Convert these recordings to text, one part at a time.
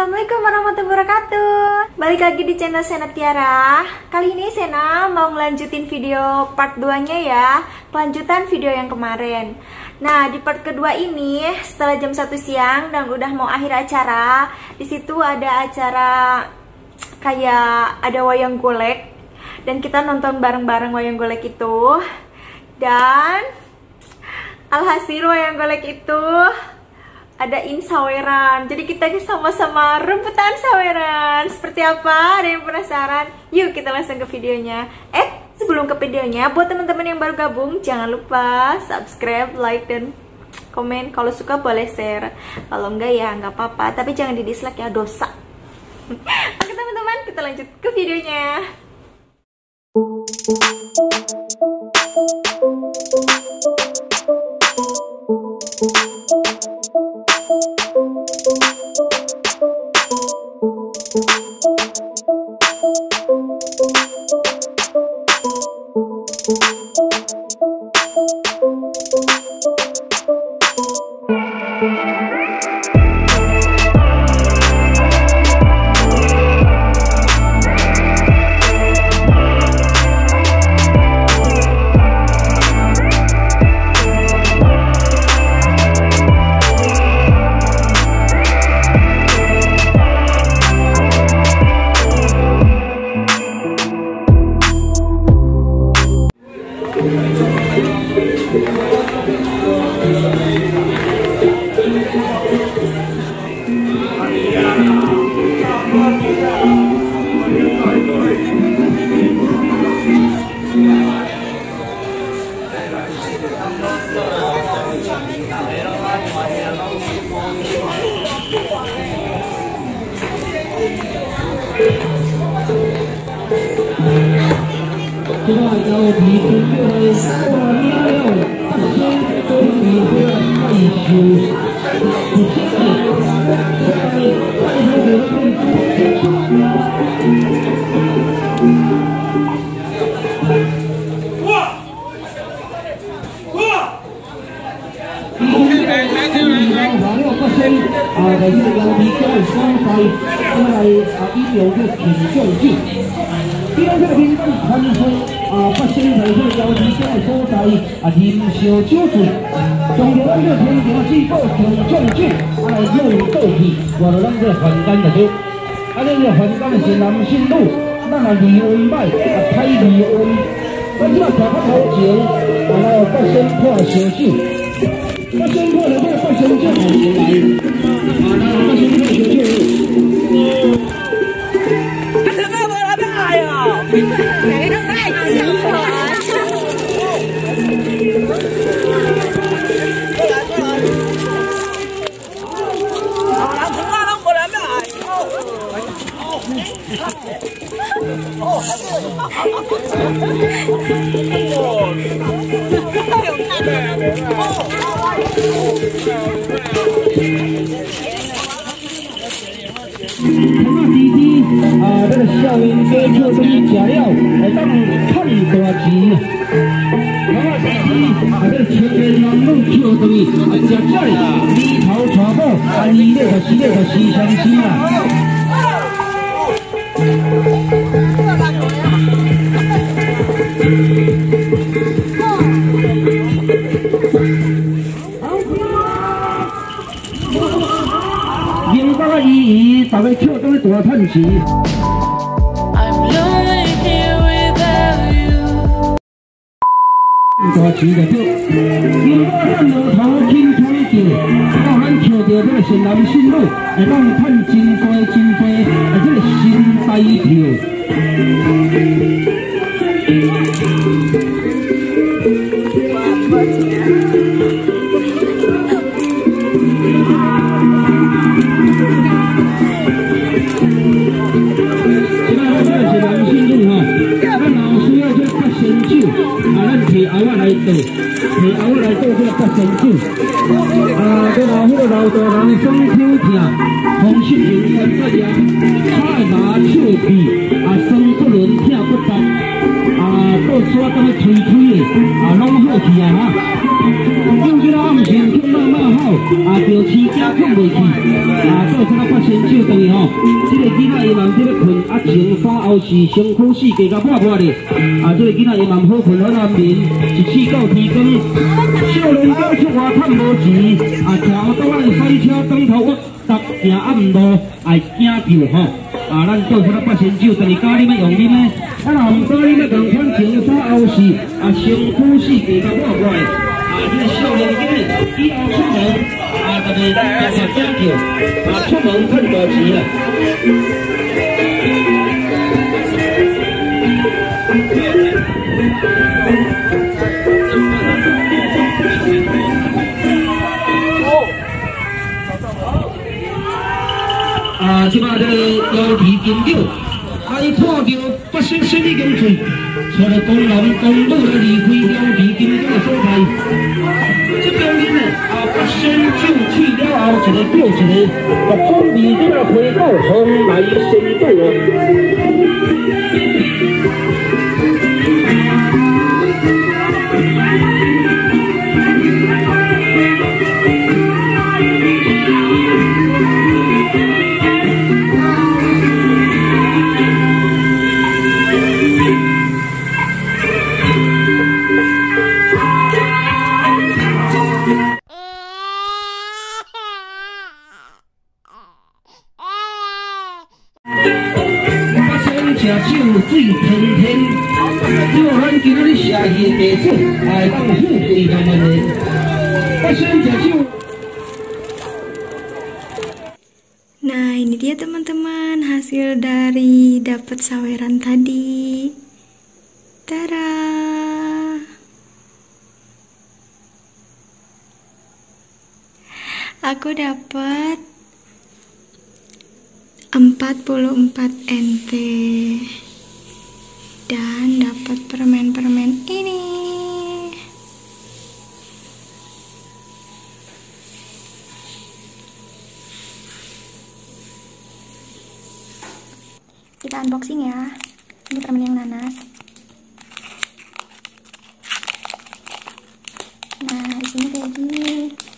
Assalamualaikum warahmatullahi wabarakatuh. Balik lagi di channel Sena Tiara. Kali ini Sena mau ngelanjutin video part 2-nya ya. Kelanjutan video yang kemarin. Nah, di part kedua ini setelah jam 1 siang dan udah mau akhir acara, di situ ada acara kayak ada wayang golek dan kita nonton bareng-bareng wayang golek itu. Dan alhasil wayang golek itu adain saweran. Jadi kita sama-sama rebutan saweran. Seperti apa? Ada yang penasaran? Yuk kita langsung ke videonya. Sebelum ke videonya, buat teman-teman yang baru gabung, jangan lupa subscribe, like, dan komen. Kalau suka boleh share. Kalau enggak ya enggak apa-apa. Tapi jangan di dislike ya, dosa. Oke teman-teman, kita lanjut ke videonya. 啊，着饲惊困袂去，啊，做啥发仙手等于吼， 后是辛苦死家甲破破的，啊，这个囡仔伊嘛好困好难眠，一起到天光，少年家出外趁无钱，啊，车倒来赛车当头屈，搭行暗路爱惊叫吼，啊，咱做出来八仙酒，但是家里要用啉的，啊，若唔家里要同款情啥后事，啊，辛苦死家甲破破的，啊，这个少年囡仔以后出门，啊，特别常常惊叫，啊，出门趁大钱啦。啊，即摆这个腰皮金鸟，啊，伊看到发生什么工序，找到东南东北来离开腰皮金鸟的所在。这边呢，啊，八仙酒去了后，一个叫一个，把准备这个回到蓬莱仙岛啊。吃酒醉腾腾，就咱今仔日社戏艺术，爱当富贵他们的。我先吃酒。 Nah, ini dia teman-teman hasil dari dapat saweran tadi. Tada! Aku dapat 44 NT dan dapat permen-permen ini. Kita unboxing ya. Ini permen yang nanas. Nah, isinya kayak gini.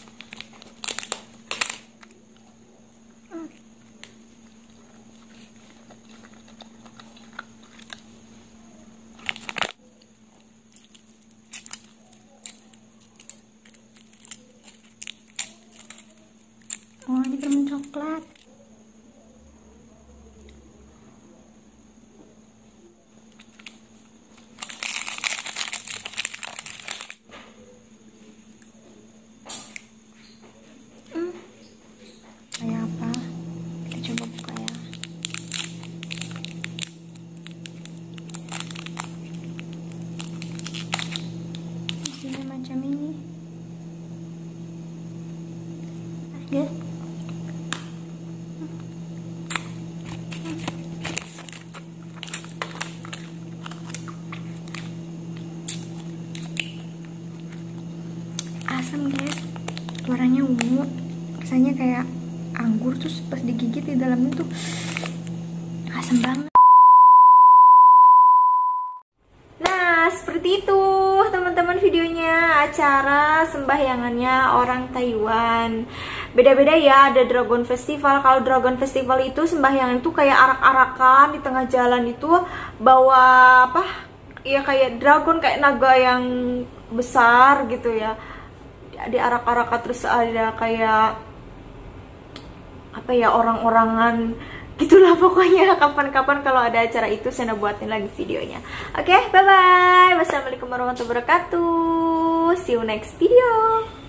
Oh, ini permen coklat. Kayak apa? Kita coba buka ya. Isinya macam ini. Ya. Asam guys, warnanya ungu, rasanya kayak anggur, terus pas digigit di dalamnya tuh asam banget. Nah, seperti itu teman-teman videonya acara sembahyangannya orang Taiwan. Beda-beda ya, ada Dragon Festival. Kalau Dragon Festival itu sembahyangan itu kayak arak-arakan di tengah jalan itu bawa apa? Ya kayak dragon, kayak naga yang besar gitu ya. Di arak-arakan, terus ada kayak apa ya, orang-orangan gitulah pokoknya. Kapan-kapan kalau ada acara itu saya buatin lagi videonya. Oke, bye bye. Wassalamualaikum warahmatullahi wabarakatuh. See you next video.